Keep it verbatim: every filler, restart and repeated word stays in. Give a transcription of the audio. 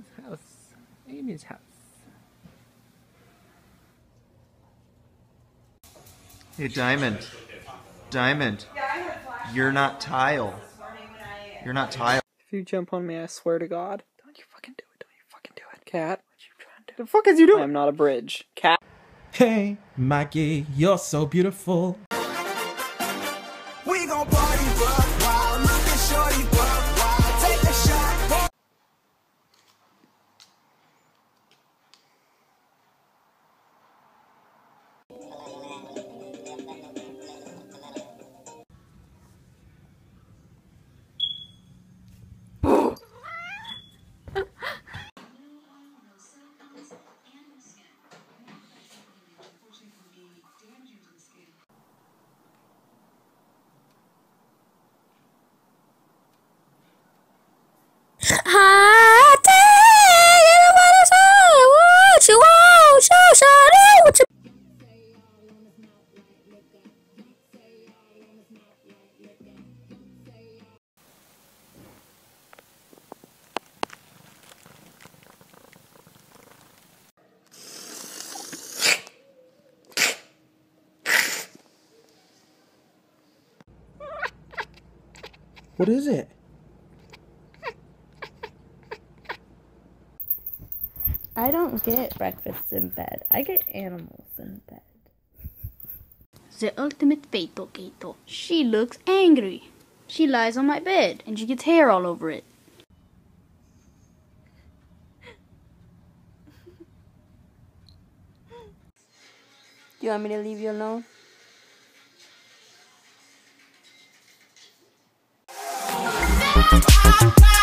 house. Amy's house. Hey, Diamond. Diamond. You're not Tile. You're not Tile. If you jump on me, I swear to God. Don't you fucking do it. Don't you fucking do it. Cat. What you trying to do? The fuck is you doing? I'm not a bridge. Cat. Hey, Maggie, you're so beautiful. We gon' party, buck wild. Look at shorty, buck wild. Take a shot. What is it? I don't get breakfasts in bed. I get animals in bed. The ultimate fatal Kato. She looks angry. She lies on my bed and she gets hair all over it. Do you want me to leave you alone? Bye.